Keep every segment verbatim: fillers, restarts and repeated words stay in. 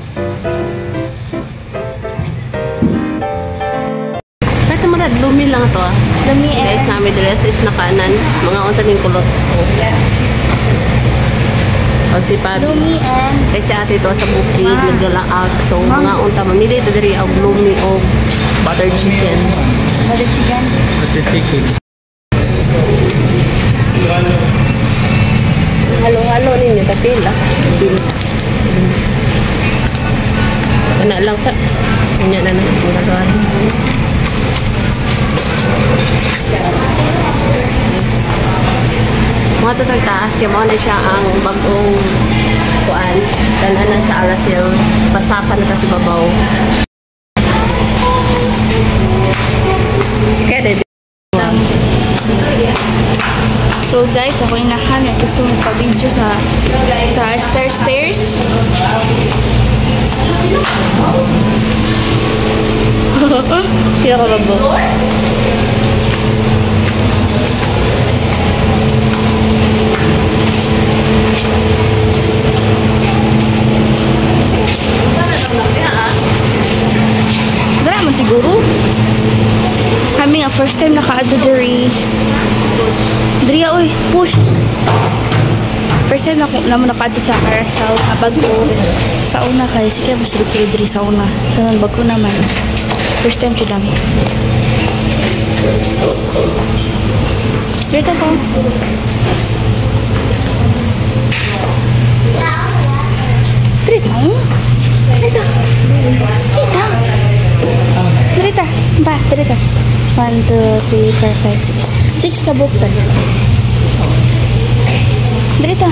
Kahit naman red, lumi lang ito ah. Lumi and... Guys, namin dress is nakanan. Mga unsa ming kulot. Yeah. Pagsipad. Lumi and... Kasi ate ito sa bukid, Ah. naglalaag. So, mga unta, mamili ito diri ang lumi o butter chicken. Butter chicken? Butter chicken. Halo-halo ninyo, tapil ah. Tapil. Ano lang sa... Kanya na na. Ginagawa rin. Mga ito taas, kaya mga na siya ang bagong kuan, dananan sa Aracel, pasapan na kasi babaw. Kaya dede. So guys, ako yung nahanap. Gusto mo pa-video sa sa Star Stairs. Kira ka babaw. Dara man siguro. Kami nga first time naka-adto diri. Diri oy, push. First time na naman naka-adto sa Carousel, bago sa una kay sige mas silid diri sa una. Karon bago naman. First time jud namin. Dito po. Dito. Dito. Dito. Dito. Ba, dito. one, two, three, four, five, six. six ka buksan. Dito.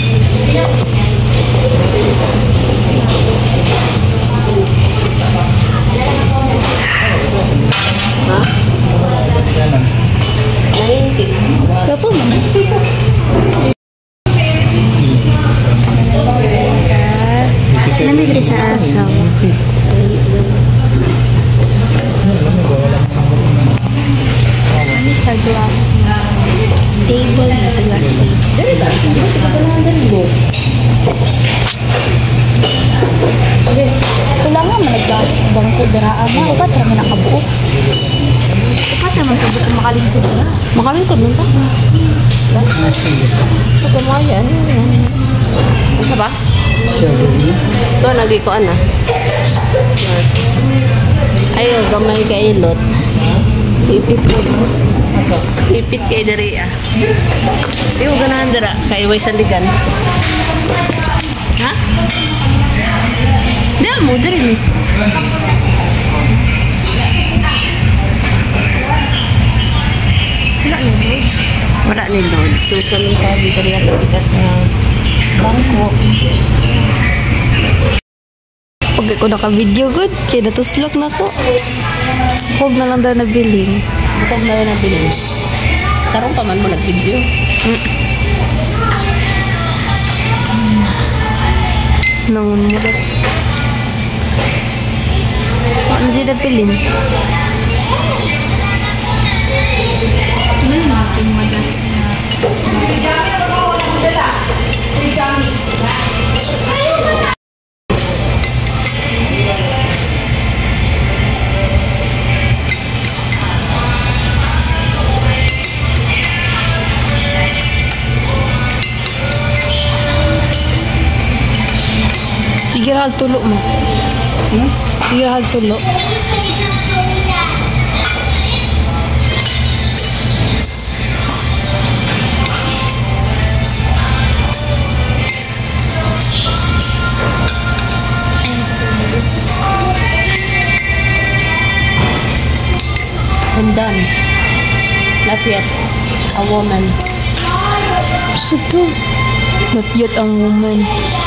Ha? Nahinti. Gapo mo. Nami diri sa asaw. Ano sa glass na table na sa glass table. Dari ba? Dari mo. Kailangan man nag-glass bangko daraan na upat ra man nakabuo. Upat ra man kabuo makalingkod na. Makalingkod man ta. Ito mo yan. Ano ba? Ito, nagikuan na. Ayaw, gamay ka ilot. Ipit ko. Ipit kay dari ah. Di ko ganahan dara. Kay way sandigan. Ha? Di mo, dari ni. Wala ni Lord. Wala ni Lord. So, kami pa dito rin sa tikas na bangko. Pag ako naka-video good, kaya natuslok na ko. Huwag na lang daw nabiling. Bukog na rin ang bilhin. Karong pa man mo nag-video. Mm. Naman mo daw. Ano siya napilin? Ano yung natin madat na? Sige ra tulo mo. Hmm? Sige ra tulo. I'm done. Not yet. A woman. So to. Not yet ang woman.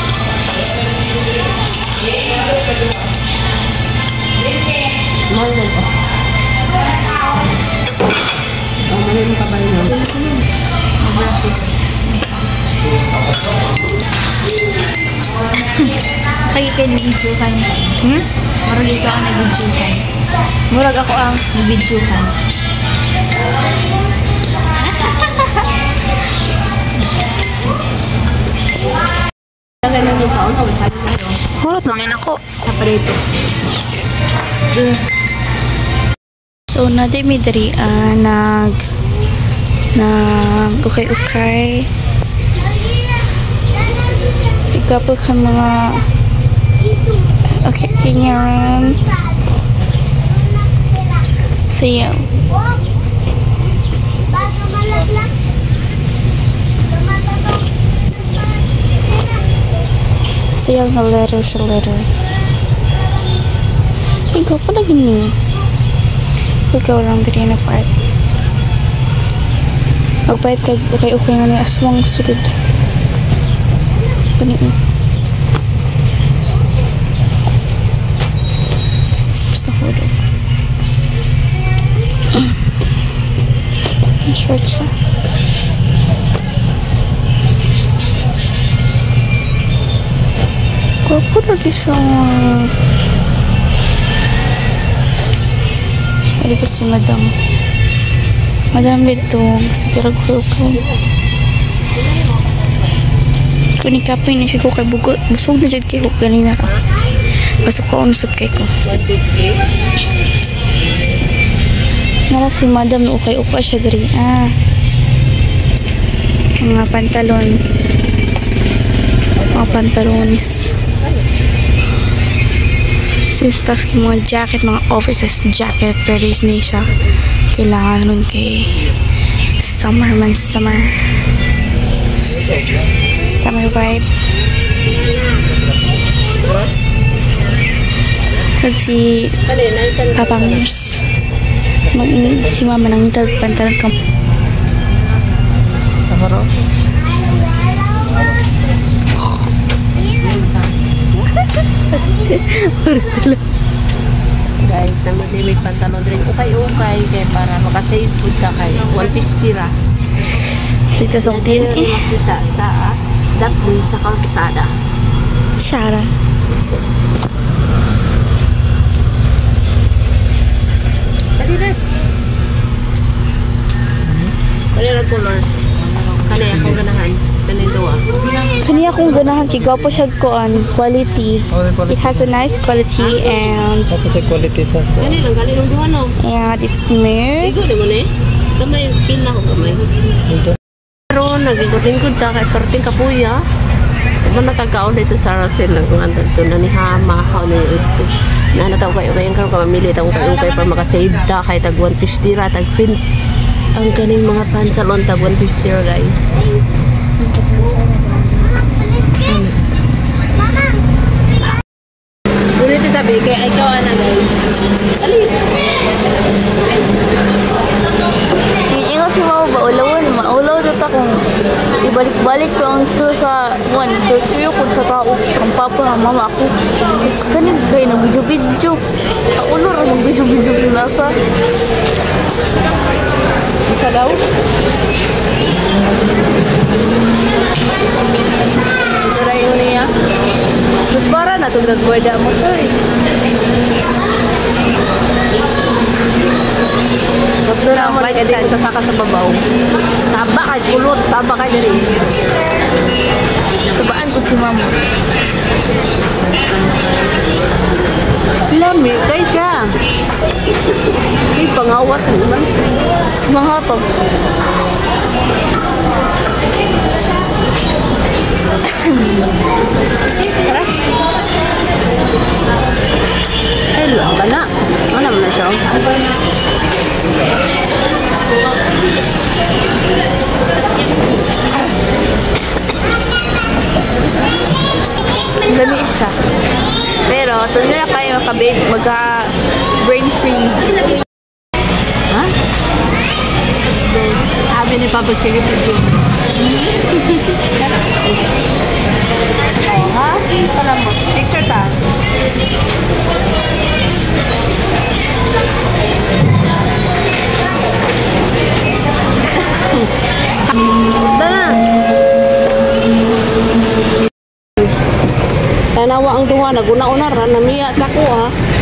Mahal mo ba? Oh, mahal mo ka ba yun? Kaya kayo nag-video kan. Hmm? Marag ikaw ang nag-video kan. Murag ako ang nag-video kan. Kaya na yung taon, awit tayo na yun. Hurot namin ako. Apa dito? So, nade mi diri ah, nag nag ukay-ukay. Ikapag ka mga okay, kinyaran. Sayaw. Sayaw na letter sa letter. Ikaw pa lagi ni. Ikaw lang diri na part. Magpahit ka okay-okay nga ni aswang sulod. Ganito. Basta hodog. Ang short siya. Gwapo lagi siya. Sabi ko si Madam. Madam dito. Kasi kirag ko okay. Kung ikapoy na siya ko kay bugo. Busog na dyan kay ko kanina ka. Pasok ko unusot kay ko. Nara si Madam na ukay-ukay siya dari. Ah. Mga pantalon. Mga pantalonis. Sistas ki mga jacket, mga offices jacket. Pero is na siya. Kailangan nun kay summer man summer. Summer vibe. So, si Papa Mers. Si Mama nang itag pantalan ka. Tamaro. Guys, namin limit pantalon rin ukay-ukay kaya para makasave food ka kay one fifty ra. Sita sa hotel eh. Makita sa Dakbun sa kalsada. Shara. Dali rin. Dali rin color. Kani akong ganahan. Kani doa. Kaniya akong ganahan kay gwapo siya koan quality. It has a nice quality and Apa sa quality sa Kani lang, kani lang duha no. and it's smooth. Igo ni mo ni. Kamay pil na ko kamay. Pero nagigod-ingod ta kay perting kapuya. Kung natagaon dito sa Russell lang kung andan to na ni Hama how na ito. Na nataw kayo kayo karon ka mamili ta kayo kayo para makasave ta kay tag one fifty ra tag print. Ang kaning mga pantalon tag one fifty ra guys. Dito sabi kay ikaw ana guys. Ali. Ingat si Mama ba ulawon maulaw dito kung ibalik-balik ko ang store sa one dito ko sa tao ang papa ng mama ako is kanin kayo ng video-video ulo ra ng video-video sa nasa sa daw Saray ko niya. Mas para na itong nagbuwada mo to eh. Bakto na mo na kasi kasaka sa babaw. Saba ka, kulot. Saba ka dali. sabaan ko si Mama Lami, kay siya. May pangawat naman. mahatog Tara. Ay, lang ka na. Ano naman na siya? lami siya pero tuloy na kayo makabit magka brain freeze Ha? Sabi ni Papa sige video. Oh, ha? Pala mo. Picture ta. Tara. Tanawa ang duha naguna-una ra namiya sa ko ha.